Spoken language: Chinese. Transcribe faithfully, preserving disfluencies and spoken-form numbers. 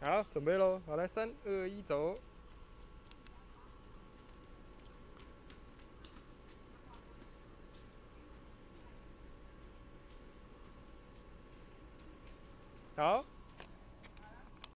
好，准备喽！好，来，三二一，走。好。